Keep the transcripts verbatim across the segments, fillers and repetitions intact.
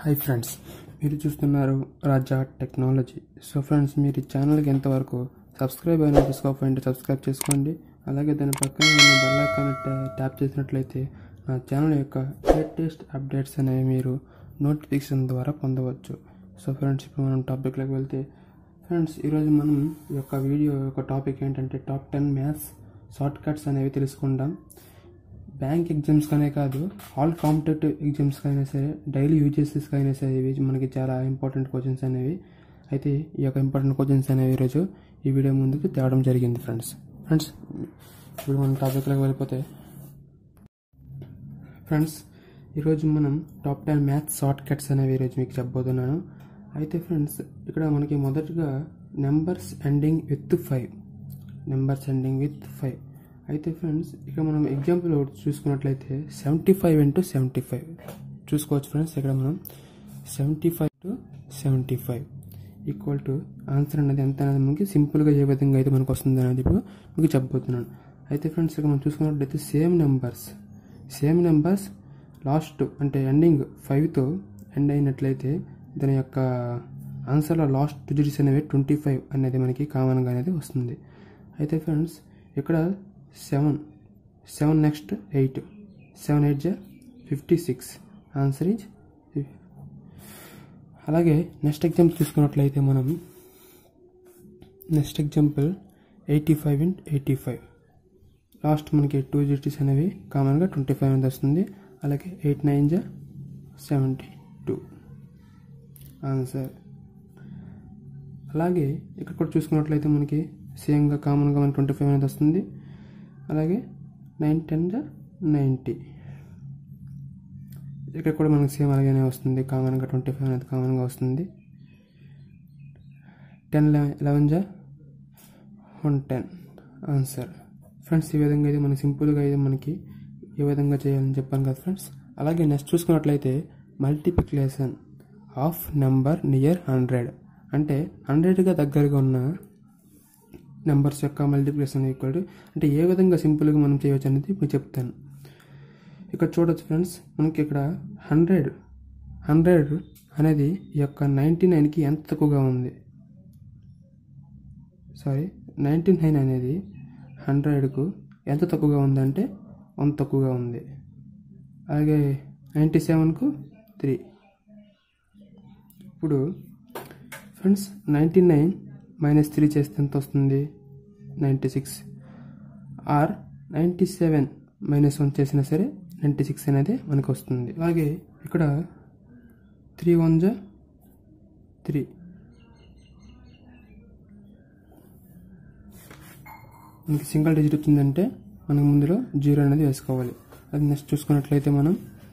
Hi friends, మీరు చూస్తున్నారు రాజా technology. So friends, మీరు ఈ ఛానల్కి ఎంతవరకు సబ్స్క్రైబ్ అయినా తీసుకోకపోయింటే సబ్స్క్రైబ్ చేసుకోండి. అలాగే దాని పక్కన ఉన్న బెల్ ఐకాన్ ట్యాప్ చేసినట్లయితే నా ఛానల్ యొక్క లేటెస్ట్ అప్డేట్స్ అనేవి మీరు నోటిఫికేషన్ ద్వారా పొందవచ్చు. సో ఫ్రెండ్స్, ఇప్పుడు మనం టాపిక్లోకి వెళ్తే ఫ్రెండ్స్, ఈరోజు మనం ఈ యొక్క వీడియో యొక్క టాపిక్ ఏంటంటే top ten maths short cuts అనేవి తెలుసుకుందాం. బ్యాంక్ ఎగ్జామ్స్ కానే కాదు, ఆల్ కాంపిటేటివ్ ఎగ్జామ్స్కి అయినా సరే, డైలీ యూజెసెస్కి అయినా సరే ఇవి మనకి చాలా ఇంపార్టెంట్ క్వశ్చన్స్ అనేవి. అయితే ఈ యొక్క ఇంపార్టెంట్ క్వశ్చన్స్ అనేవి ఈరోజు ఈ వీడియో ముందుకు తేవడం జరిగింది ఫ్రెండ్స్. ఫ్రెండ్స్ ఇప్పుడు మనం టాపిక్లోకి వెళ్ళిపోతే ఫ్రెండ్స్, ఈరోజు మనం top ten maths short cuts అనేవి ఈరోజు మీకు చెప్పబోతున్నాను. అయితే ఫ్రెండ్స్, ఇక్కడ మనకి మొదటగా numbers ending with five numbers ending with five అయితే ఫ్రెండ్స్, ఇక్కడ మనం ఎగ్జాంపుల్ చూసుకున్నట్లయితే seventy five into seventy five చూసుకోవచ్చు ఫ్రెండ్స్. ఇక్కడ మనం seventy five to seventy five equal to answer అనేది ఎంత అనేది మనకి సింపుల్గా ఏ విధంగా అయితే మనకు వస్తుంది అనేది ఇప్పుడు మీకు చెప్పబోతున్నాను. అయితే ఫ్రెండ్స్, ఇక్కడ మనం చూసుకున్నట్లయితే same numbers same numbers last అంటే ఎండింగ్ ఫైవ్తో ఎండ్ అయినట్లయితే దాని యొక్క ఆన్సర్లో లాస్ట్ డిజిట్స్ అనేవి ట్వంటీ ఫైవ్ అనేది మనకి కామన్గా అనేది వస్తుంది. అయితే ఫ్రెండ్స్, ఇక్కడ seven seven next eight seven eight జా ఫిఫ్టీ సిక్స్ ఆన్సర్ ఈజ్. అలాగే నెక్స్ట్ ఎగ్జాంపుల్ తీసుకున్నట్లయితే మనం next example eighty five into eighty five last మనకి టూ డిజిట్స్ అనేవి కామన్గా ట్వంటీ ఫైవ్ అనేది వస్తుంది. అలాగే ఎయిట్ నైన్ జా సెవెంటీ టూ ఆన్సర్. అలాగే ఇక్కడ కూడా చూసుకున్నట్లయితే మనకి సేమ్గా కామన్గా మనకి ట్వంటీ ఫైవ్ అనేది వస్తుంది. అలాగే నైన్ టెన్ జా నైంటీ ఇక్కడ కూడా మనకి సేమ్ అలాగే వస్తుంది, కామన్గా ట్వంటీ ఫైవ్ అనేది కామన్గా వస్తుంది. టెన్ లెవెన్ జా వన్ టెన్ ఆన్సర్. ఫ్రెండ్స్, ఈ విధంగా అయితే మనకి సింపుల్గా అయితే మనకి ఏ విధంగా చేయాలని చెప్పాను కదా ఫ్రెండ్స్. అలాగే నెక్స్ట్ చూసుకున్నట్లయితే multiplication of number near hundred అంటే హండ్రెడ్గా దగ్గరగా ఉన్న నెంబర్స్ యొక్క మల్టిప్లికేషన్ ఈక్వల్ టు అంటే ఏ విధంగా సింపుల్గా మనం చేయవచ్చు అనేది ఇప్పుడు చెప్తాను. ఇక్కడ చూడవచ్చు ఫ్రెండ్స్, మనకి ఇక్కడ హండ్రెడ్ హండ్రెడ్ అనేది ఈ యొక్క నైంటీ నైన్కి ఎంత తక్కువగా ఉంది సారీ నైంటీ నైన్ అనేది హండ్రెడ్కు ఎంత తక్కువగా ఉందంటే వన్ తక్కువగా ఉంది. అలాగే నైంటీ సెవెన్కు త్రీ. ఇప్పుడు friends, ninety nine minus three చేస్తే ఎంత వస్తుంది? Ninety six. Or ninety seven minus one చేసినా సరే నైంటీ సిక్స్ అనేది మనకు వస్తుంది. అలాగే ఇక్కడ త్రీ వన్ జా త్రీ మనకి సింగిల్ డిజిట్ వచ్చిందంటే మనకు ముందులో జీరో అనేది వేసుకోవాలి. అది నెక్స్ట్ చూసుకున్నట్లయితే మనం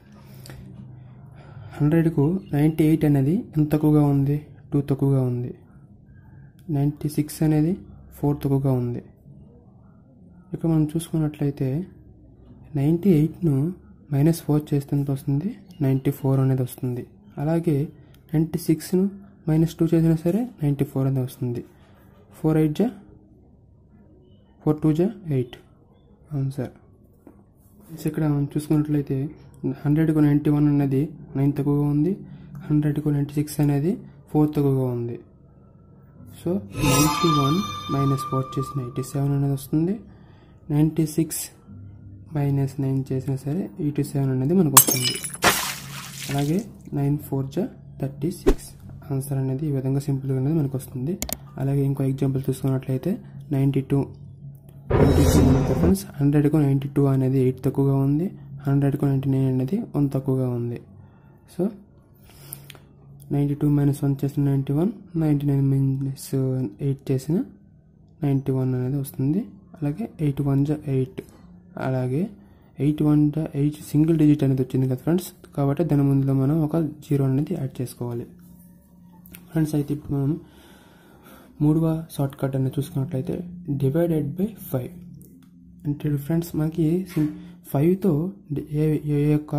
హండ్రెడ్కు నైంటీ ఎయిట్ అనేది ఎంత తక్కువగా ఉంది? టూ తక్కువగా ఉంది. నైంటీ సిక్స్ అనేది ఫోర్ తక్కువగా ఉంది. ఇక్కడ మనం చూసుకున్నట్లయితే నైంటీ ఎయిట్ను మైనస్ ఫోర్ చేస్తే ఎంత వస్తుంది? నైంటీ ఫోర్ అనేది వస్తుంది. అలాగే నైంటీ సిక్స్ను మైనస్ టూ చేసినా సరే నైంటీ ఫోర్ అనేది వస్తుంది. ఫోర్ ఎయిట్ జా ఫోర్ టూ జా ఎయిట్ ఆన్సర్. ఇక్కడ మనం చూసుకున్నట్లయితే హండ్రెడ్కు నైంటీ వన్ అనేది నైన్ తక్కువగా ఉంది. హండ్రెడ్కు నైంటీ సిక్స్ అనేది ఫోర్ తక్కువగా ఉంది. So ninety one minus four చేసిన ఎయిటీ సెవెన్ అనేది వస్తుంది. నైంటీ సిక్స్ మైనస్ నైన్ చేసినా సరే ఎయిటీ సెవెన్ అనేది మనకు వస్తుంది. అలాగే నైన్ ఫోర్ జా థర్టీ సిక్స్ ఆన్సర్ అనేది ఈ విధంగా సింపుల్గా అనేది మనకు వస్తుంది. అలాగే ఇంకో ఎగ్జాంపుల్ చూసుకున్నట్లయితే ninety two ninety two friends, హండ్రెడ్కు నైంటీ టూ అనేది ఎయిట్ తక్కువగా ఉంది. హండ్రెడ్కు నైంటీ నైన్ అనేది వన్ తక్కువగా ఉంది. So ninety two minus one చేసిన ninety one, ninety nine minus eight చేసిన నైంటీ వన్ అనేది వస్తుంది. అలాగే ఎయిట్ వన్ జా ఎయిట్ అలాగే ఎయిట్ వన్ జా ఎయిట్ సింగిల్ డిజిట్ అనేది వచ్చింది కదా ఫ్రెండ్స్, కాబట్టి దాని ముందులో మనం ఒక జీరో అనేది యాడ్ చేసుకోవాలి ఫ్రెండ్స్. అయితే ఇప్పుడు మనం మూడవ షార్ట్ కట్ అనేది చూసుకున్నట్లయితే డివైడెడ్ బై ఫైవ్ అంటే ఫ్రెండ్స్, మనకి ఫైవ్తో ఏ ఏ యొక్క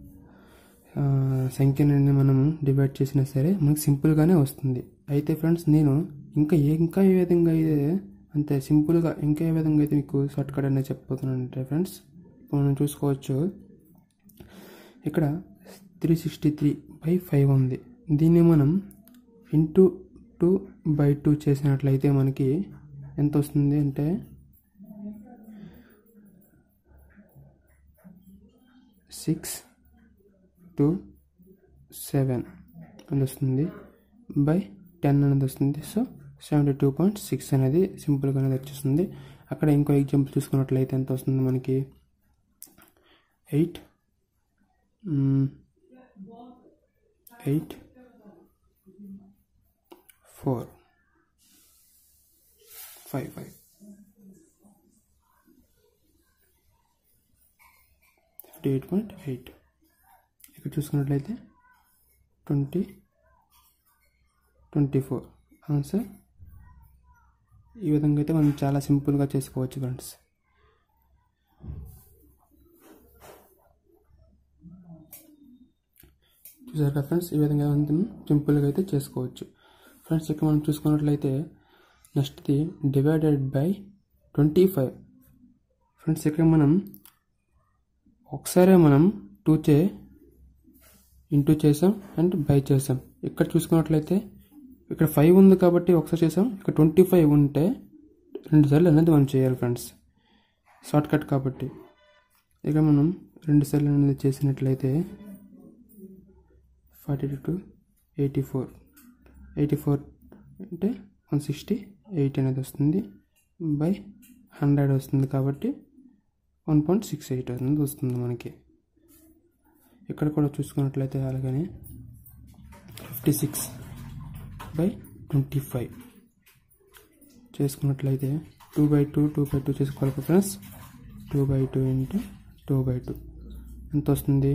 సంఖ్యని మనం డివైడ్ చేసినా సరే మనకి సింపుల్గానే వస్తుంది. అయితే ఫ్రెండ్స్, నేను ఇంకా ఏ ఇంకా ఏ విధంగా అయితే అంతే సింపుల్గా ఇంకా ఏ విధంగా అయితే మీకు షార్ట్ కట్ అనేది చెప్పబోతున్నాను అంటే ఫ్రెండ్స్, మనం చూసుకోవచ్చు ఇక్కడ three sixty three by five ఉంది. దీన్ని మనం ఇంటూ టూ బై టూ చేసినట్లయితే మనకి ఎంత వస్తుంది అంటే సిక్స్ టూ సెవెన్ అని వస్తుంది బై టెన్ అనేది వస్తుంది. So seventy two point six అనేది సింపుల్గా అనేది వచ్చేస్తుంది. అక్కడ ఇంకో ఎగ్జాంపుల్ చూసుకున్నట్లయితే ఎంత వస్తుంది మనకి eight eight four five five fifty eight point eight. ఇక్కడ చూసుకున్నట్లయితే ట్వంటీ ట్వంటీ ఫోర్ ఆన్సర్. ఈ విధంగా అయితే మనం చాలా సింపుల్గా చేసుకోవచ్చు ఫ్రెండ్స్. చూసారు కదా ఫ్రెండ్స్, ఈ విధంగా మనం సింపుల్గా అయితే చేసుకోవచ్చు ఫ్రెండ్స్. ఇక్కడ మనం చూసుకున్నట్లయితే నెక్స్ట్ది divided by twenty five friends. ఇక్కడ మనం ఒకసారి మనం టూ చే ఇంటూ చేసాం అండ్ బై చేసాం. ఇక్కడ చూసుకున్నట్లయితే ఇక్కడ ఫైవ్ ఉంది కాబట్టి ఒకసారి చేసాం. ఇక్కడ ట్వంటీ ఫైవ్ ఉంటే రెండు సార్లు అనేది మనం చేయాలి ఫ్రెండ్స్, షార్ట్ కట్ కాబట్టి. ఇక మనం రెండు సార్లు అనేది చేసినట్లయితే forty two to eighty four eighty four అంటే వన్ సిక్స్టీ ఎయిట్ అనేది వస్తుంది బై హండ్రెడ్ వస్తుంది కాబట్టి వన్ పాయింట్ సిక్స్ ఎయిట్ అనేది వస్తుంది మనకి. ఇక్కడ కూడా చూసుకున్నట్లయితే అలాగనే fifty six by twenty five చేసుకున్నట్లయితే two by two two by two చేసుకోవాలి friends. Two by two into two by two ఎంత వస్తుంది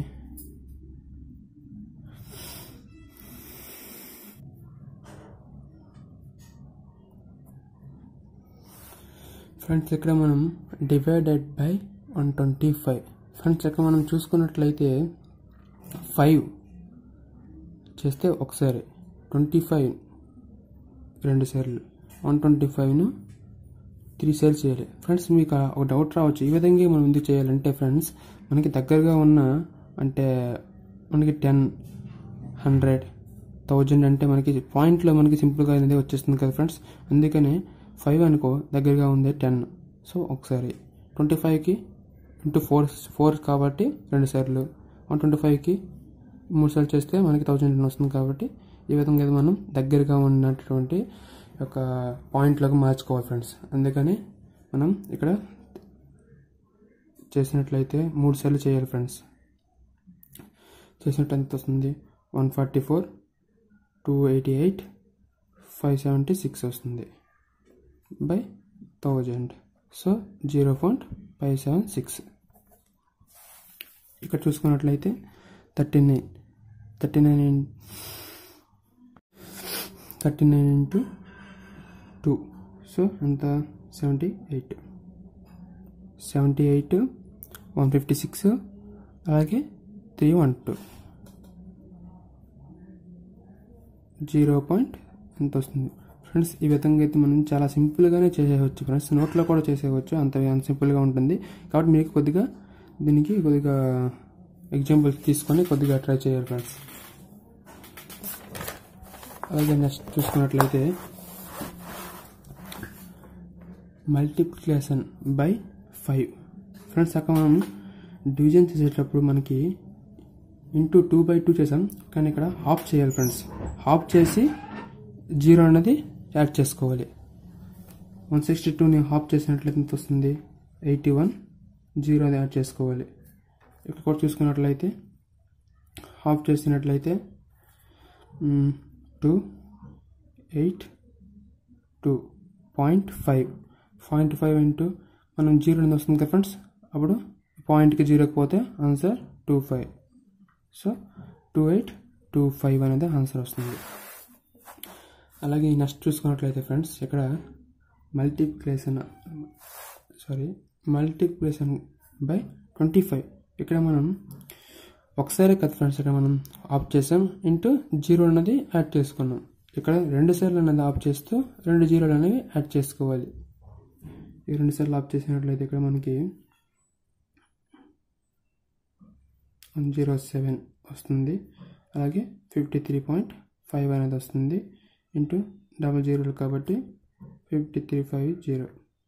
ఫ్రెండ్స్. ఇక్కడ మనం divided by one twenty five friends. ఇక్కడ మనం చూసుకున్నట్లయితే ఫైవ్ చేస్తే ఒకసారి, ట్వంటీ ఫైవ్ రెండు సార్లు, వన్ ట్వంటీ ఫైవ్ను త్రీ సార్లు చేయాలి ఫ్రెండ్స్. మీకు ఒక డౌట్ రావచ్చు, ఈ విధంగా మనం ఎందుకు చేయాలంటే ఫ్రెండ్స్, మనకి దగ్గరగా ఉన్న అంటే మనకి టెన్ హండ్రెడ్ థౌజండ్ అంటే మనకి పాయింట్లో మనకి సింపుల్గా అనేది వచ్చేస్తుంది కదా ఫ్రెండ్స్. అందుకనే ఫైవ్ అనుకో దగ్గరగా ఉంది టెన్, సో ఒకసారి ట్వంటీ ఫైవ్కి ఇంటూ ఫోర్ ఫోర్ కాబట్టి రెండు సార్లు, వన్ ట్వంటీ ఫైవ్కి మూడు సార్లు చేస్తే మనకి థౌజండ్ వస్తుంది కాబట్టి ఈ విధంగా మనం దగ్గరగా ఉన్నటువంటి ఒక పాయింట్లోకి మార్చుకోవాలి ఫ్రెండ్స్. అందుకని మనం ఇక్కడ చేసినట్లయితే మూడు సార్లు చేయాలి ఫ్రెండ్స్. చేసినట్టు ఎంత వస్తుంది one forty four two eighty eight five seventy six వస్తుంది by thousand, so zero point five seven six. ఇక్కడ చూసుకున్నట్లయితే thirty nine thirty nine thirty nine into two, so ఎంత seventy eight seventy eight one fifty six అలాగే three one two zero point ఎంత వస్తుంది friends. ఈ విధంగా అయితే మనం చాలా సింపుల్గానే చేసేయవచ్చు ఫ్రెండ్స్, నోట్లో కూడా చేసేయవచ్చు, అంత అంత సింపుల్గా ఉంటుంది. కాబట్టి మీకు కొద్దిగా దీనికి కొద్దిగా ఎగ్జాంపుల్స్ తీసుకొని కొద్దిగా ట్రై చేయాలి ఫ్రెండ్స్. అలాగే నెక్స్ట్ చూసుకున్నట్లయితే మల్టిప్లికేషన్ బై ఫైవ్ ఫ్రెండ్స్. అక్కడ మనం డివిజన్ చేసేటప్పుడు మనకి ఇంటూ టూ బై టూ చేసాం, కానీ ఇక్కడ హాఫ్ చేయాలి ఫ్రెండ్స్. హాఫ్ చేసి జీరో అనేది యాడ్ చేసుకోవాలి. వన్ సిక్స్టీ టూని హాఫ్ చేసినట్లయితే ఎంత వస్తుంది ఎయిటీ వన్, జీరో అది యాడ్ చేసుకోవాలి. ఇక్కడ కూడా చూసుకున్నట్లయితే హాఫ్ చేసినట్లయితే two eight two point five point five into మనం జీరో అనేది వస్తుంది కదా ఫ్రెండ్స్. అప్పుడు పాయింట్కి జీరోకి పోతే answer two five, so two eight two five అనేది ఆన్సర్ వస్తుంది. అలాగే నెక్స్ట్ చూసుకున్నట్లయితే ఫ్రెండ్స్ ఇక్కడ multiplication sorry multiplication by twenty five. ఇక్కడ మనం ఒకసారి కదా ఫ్రెండ్స్, ఇక్కడ మనం ఆఫ్ చేసాం ఇంటూ జీరో అనేది యాడ్ చేసుకున్నాం. ఇక్కడ రెండు సార్లు అనేది ఆఫ్ చేస్తూ రెండు జీరోలు అనేవి యాడ్ చేసుకోవాలి. ఈ రెండు సార్లు ఆఫ్ చేసినట్లయితే ఇక్కడ మనకి వన్ జీరో సెవెన్ వస్తుంది. అలాగే ఫిఫ్టీ త్రీ పాయింట్ ఫైవ్ అనేది వస్తుంది ఇంటూ డబల్ జీరోలు కాబట్టి fifty three five zero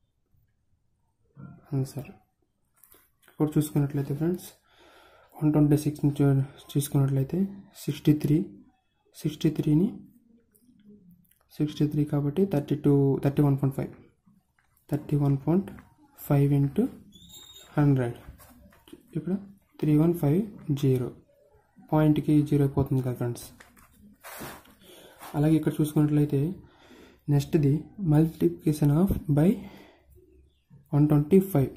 answer. ఇప్పుడు చూసుకున్నట్లయితే ఫ్రెండ్స్ వన్ ట్వంటీ సిక్స్ చూసుకున్నట్లయితే సిక్స్టీ త్రీ సిక్స్టీ త్రీని సిక్స్టీ త్రీ కాబట్టి thirty two thirty one point five thirty one point five into hundred ఇక్కడ త్రీ వన్ ఫైవ్ జీరో పాయింట్కి zero పోతుంది కదా friends. అలాగే ఇక్కడ చూసుకున్నట్లయితే నెక్స్ట్ది multiplication of by one twenty five.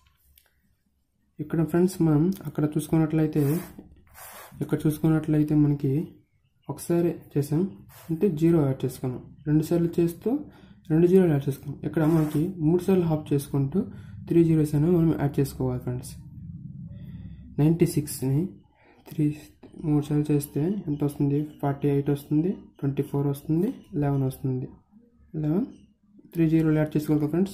ఇక్కడ ఫ్రెండ్స్ మనం అక్కడ చూసుకున్నట్లయితే ఇక్కడ చూసుకున్నట్లయితే మనకి ఒకసారి చేసాం అంటే జీరో యాడ్ చేసుకున్నాం, రెండు సార్లు చేస్తూ రెండు జీరోలు యాడ్ చేసుకున్నాం. ఇక్కడ మనకి మూడు సార్లు హాఫ్ చేసుకుంటూ త్రీ జీరోస్ అనేవి మనం యాడ్ చేసుకోవాలి ఫ్రెండ్స్. నైంటీ సిక్స్ని త్రీ మూడు సార్లు చేస్తే ఎంత వస్తుంది? ఫార్టీ ఎయిట్ వస్తుంది, ట్వంటీ ఫోర్ వస్తుంది, లెవెన్ వస్తుంది. లెవెన్ త్రీ జీరోలు యాడ్ చేసుకోవాలి ఫ్రెండ్స్.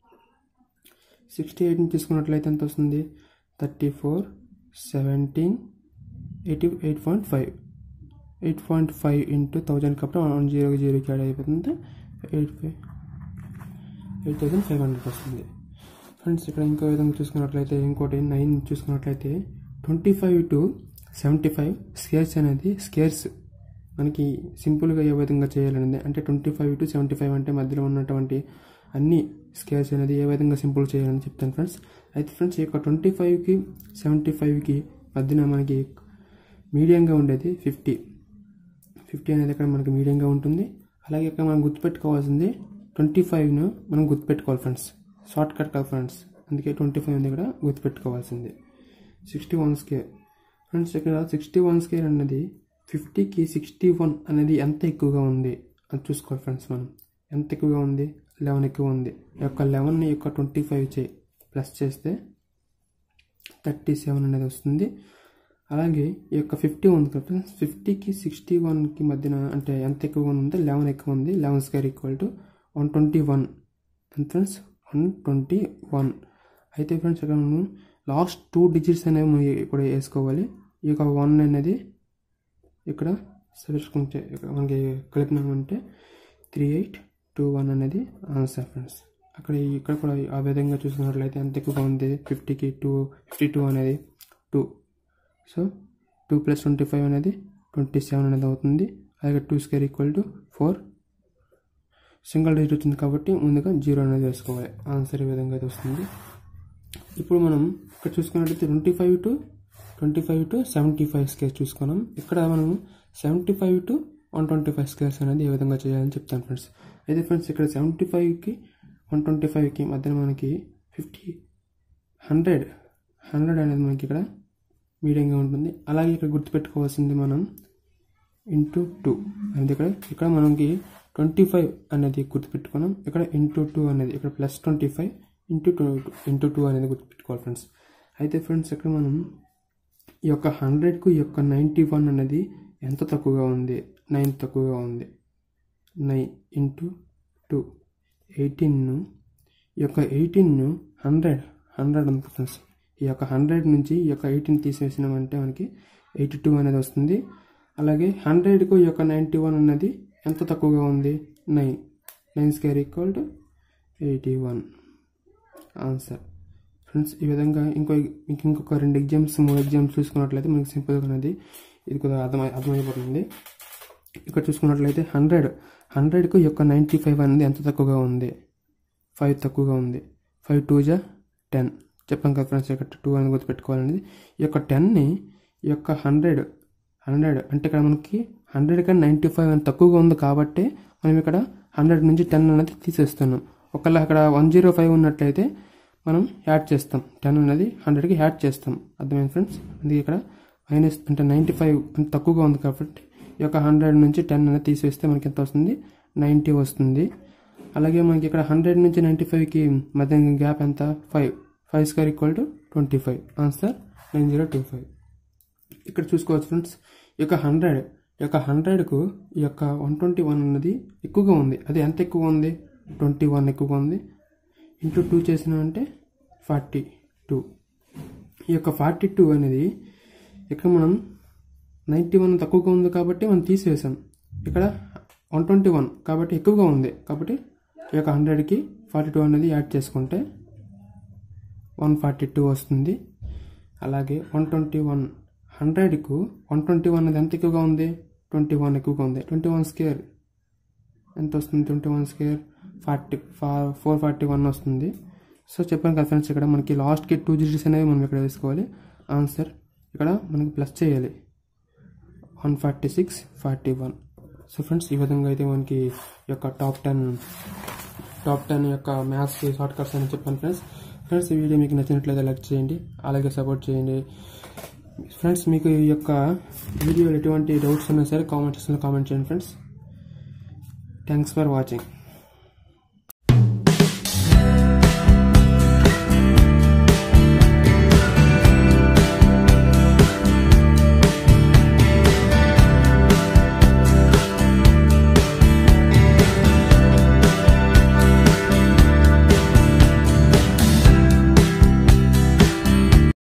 సిక్స్టీ ఎయిట్ని తీసుకున్నట్లయితే ఎంత వస్తుంది? Thirty four seventeen eighty eight point five eight point five into thousand కాబట్టి వన్ జీరో జీరోకి యాడ్ అయిపోతుంది eight five eight thousand five hundred వస్తుంది ఫ్రెండ్స్. ఇక్కడ ఇంకో విధంగా చూసుకున్నట్లయితే ఇంకోటి నైన్ చూసుకున్నట్లయితే twenty five to seventy five squares అనేది స్కేర్స్ మనకి సింపుల్గా ఏ విధంగా చేయాలనేది అంటే twenty five to seventy five అంటే మధ్యలో ఉన్నటువంటి అన్ని స్కేర్స్ అనేది ఏ విధంగా సింపుల్ చేయాలని చెప్తాను ఫ్రెండ్స్. అయితే ఫ్రెండ్స్ ఈ యొక్క ట్వంటీ ఫైవ్కి సెవెంటీ ఫైవ్కి మధ్యన మనకి మీడియంగా ఉండేది ఫిఫ్టీ ఫిఫ్టీ అనేది ఇక్కడ మనకి మీడియంగా ఉంటుంది. అలాగే ఇక్కడ మనం గుర్తుపెట్టుకోవాల్సింది ట్వంటీ ఫైవ్ను మనం గుర్తుపెట్టుకోవాలి ఫ్రెండ్స్, షార్ట్ కట్ కాదు ఫ్రెండ్స్, అందుకే ట్వంటీ ఫైవ్ ఉంది ఇక్కడ గుర్తుపెట్టుకోవాల్సింది. సిక్స్టీ వన్ స్కేర్ ఫ్రెండ్స్, ఇక్కడ సిక్స్టీ వన్ స్కేర్ అనేది ఫిఫ్టీకి సిక్స్టీ వన్ అనేది ఎంత ఎక్కువగా ఉంది అని చూసుకోవాలి ఫ్రెండ్స్. మనం ఎంత ఎక్కువగా ఉంది? లెవెన్ ఎక్కువ ఉంది. ఈ యొక్క లెవెన్ని యొక్క ట్వంటీ ఫైవ్ చే ప్లస్ చేస్తే థర్టీ సెవెన్ అనేది వస్తుంది. అలాగే ఈ యొక్క ఫిఫ్టీ ఉంది కదా ఫ్రెండ్స్, ఫిఫ్టీకి సిక్స్టీ వన్కి మధ్యన అంటే ఎంత ఎక్కువగా ఉందంటే లెవెన్ ఎక్కువ ఉంది. Eleven square equal to one twenty one ఎంత ఫ్రెండ్స్? One twenty one. అయితే ఫ్రెండ్స్ ఇక్కడ మనం లాస్ట్ టూ డిజిట్స్ అనేవి మనం ఇప్పుడు వేసుకోవాలి. ఈ యొక్క వన్ అనేది ఇక్కడ సబ్స్క్రిప్ట్ ఇక్కడ మనకి కలిపినామంటే త్రీ ఎయిట్ టూ వన్ అనేది ఆన్సర్ ఫ్రెండ్స్. అక్కడ ఇక్కడ కూడా ఆ విధంగా చూసుకున్నట్లయితే ఎంత ఎక్కువగా ఉంది? ఫిఫ్టీకి టూ ఫిఫ్టీ టూ అనేది two, so two plus twenty five అనేది ట్వంటీ సెవెన్ అనేది అవుతుంది. అలాగే two square equal to four, single digit వచ్చింది కాబట్టి ముందుగా జీరో అనేది వేసుకోవాలి. ఆన్సర్ ఈ విధంగా అయితే వస్తుంది. ఇప్పుడు మనం ఇక్కడ చూసుకున్నట్లయితే twenty five to twenty five to seventy five squares చూసుకున్నాం. ఇక్కడ మనం seventy five to one twenty five squares అనేది ఏ విధంగా చేయాలని చెప్తాను ఫ్రెండ్స్. అయితే ఫ్రెండ్స్ ఇక్కడ సెవెంటీ ఫైవ్కి వన్ ట్వంటీ ఫైవ్కి మధ్యన మనకి ఫిఫ్టీ హండ్రెడ్ హండ్రెడ్ అనేది మనకి ఇక్కడ మీడియంగా ఉంటుంది. అలాగే ఇక్కడ గుర్తుపెట్టుకోవాల్సింది మనం ఇంటూ టూ అనేది ఇక్కడ ఇక్కడ మనకి ట్వంటీ ఫైవ్ అనేది గుర్తుపెట్టుకున్నాం. ఇక్కడ ఇంటూ టూ అనేది ఇక్కడ plus twenty five into two into two అనేది గుర్తుపెట్టుకోవాలి ఫ్రెండ్స్. అయితే ఫ్రెండ్స్ ఇక్కడ మనం ఈ యొక్క హండ్రెడ్కు ఈ యొక్క నైంటీ వన్ అనేది ఎంత తక్కువగా ఉంది? నైన్ తక్కువగా ఉంది. నైన్ ఇంటూ టూ ఎయిటీన్ను ఈ యొక్క ఎయిటీన్ను హండ్రెడ్ హండ్రెడ్ ఉంది ఫ్రెండ్స్. ఈ యొక్క హండ్రెడ్ నుంచి ఈ యొక్క ఎయిటీన్ తీసేసినామంటే మనకి ఎయిటీ టూ అనేది వస్తుంది. అలాగే హండ్రెడ్కు ఈ యొక్క నైంటీ వన్ అనేది ఎంత తక్కువగా ఉంది? Nine nine square equal to eighty one answer friends. ఈ విధంగా ఇంకో ఇంకొక రెండు ఎగ్జామ్స్ మూడు ఎగ్జామ్స్ చూసుకున్నట్లయితే మనకి సింపుల్గా అనేది ఇది కొద్దిగా అర్థమై అర్థమైపోతుంది. ఇక్కడ చూసుకున్నట్లయితే హండ్రెడ్ హండ్రెడ్కు ఈ యొక్క నైంటీ ఫైవ్ అనేది ఎంత తక్కువగా ఉంది? ఫైవ్ తక్కువగా ఉంది. ఫైవ్ టూ జా టెన్ చెప్పాం కదా ఫ్రెండ్స్, ఇక్కడ టూ అనేది గుర్తుపెట్టుకోవాలనేది. ఈ యొక్క టెన్ని ఈ యొక్క హండ్రెడ్ హండ్రెడ్ అంటే ఇక్కడ మనకి హండ్రెడ్ కానీ నైంటీ ఫైవ్ అని తక్కువగా ఉంది కాబట్టి మనం ఇక్కడ హండ్రెడ్ నుంచి టెన్ అనేది తీసేస్తున్నాం. ఒకవేళ అక్కడ వన్ జీరో ఫైవ్ ఉన్నట్లయితే మనం యాడ్ చేస్తాం, టెన్ అనేది హండ్రెడ్కి యాడ్ చేస్తాం. అర్థమైంది ఫ్రెండ్స్. అందుకే ఇక్కడ మైనస్ అంటే నైంటీ ఫైవ్ అంటే తక్కువగా ఉంది కాబట్టి ఈ యొక్క హండ్రెడ్ నుంచి టెన్ అనేది తీసేస్తే మనకి ఎంత వస్తుంది? నైంటీ వస్తుంది. అలాగే మనకి ఇక్కడ హండ్రెడ్ నుంచి నైంటీ ఫైవ్కి మధ్య గ్యాప్ ఎంత? Five five square equal to twenty five answer nine zero two five. ఇక్కడ చూసుకోవచ్చు ఫ్రెండ్స్, ఈ యొక్క హండ్రెడ్ ఈ యొక్క హండ్రెడ్కు ఈ యొక్క వన్ ట్వంటీ వన్ అనేది ఎక్కువగా ఉంది. అది ఎంత ఎక్కువ ఉంది? ట్వంటీ వన్ ఎక్కువగా ఉంది. ఇంటూ టూ చేసినామంటే ఫార్టీ టూ. ఈ యొక్క ఫార్టీ టూ అనేది ఇక్కడ మనం నైంటీ వన్ తక్కువగా ఉంది కాబట్టి మనం తీసివేసాం. ఇక్కడ వన్ ట్వంటీ వన్ కాబట్టి ఎక్కువగా ఉంది కాబట్టి ఈ యొక్క హండ్రెడ్కి ఫార్టీ టూ అనేది యాడ్ చేసుకుంటే వన్ ఫార్టీ టూ వస్తుంది. అలాగే వన్ ట్వంటీ వన్ హండ్రెడ్కు వన్ ట్వంటీ వన్ అనేది ఎంత ఎక్కువగా ఉంది, ట్వంటీ వన్ ఎక్కువగా ఉంది. ట్వంటీ వన్ స్క్వేర్ ఎంత వస్తుంది, twenty one square forty four forty one వస్తుంది. సో చెప్పాను కదా ఫ్రెండ్స్, ఇక్కడ మనకి లాస్ట్కి టూ డిజిట్స్ అనేవి మనం ఇక్కడ వేసుకోవాలి. ఆన్సర్ ఇక్కడ మనకి ప్లస్ చేయాలి, one forty six forty one. So friends, ఈ విధంగా అయితే మనకి ఈ యొక్క టాప్ టెన్ టాప్ టెన్ యొక్క మ్యాథ్స్ షార్ట్ కట్స్ అని చెప్పాను ఫ్రెండ్స్. ఫ్రెండ్స్, ఈ వీడియో మీకు నచ్చినట్లయితే లైక్ చేయండి, అలాగే సపోర్ట్ చేయండి. ఫ్రెండ్స్, మీకు ఈ యొక్క వీడియోలో ఎటువంటి డౌట్స్ ఉన్నా సరే కామెంట్ సెక్షన్లో కామెంట్ చేయండి ఫ్రెండ్స్. Thanks for watching.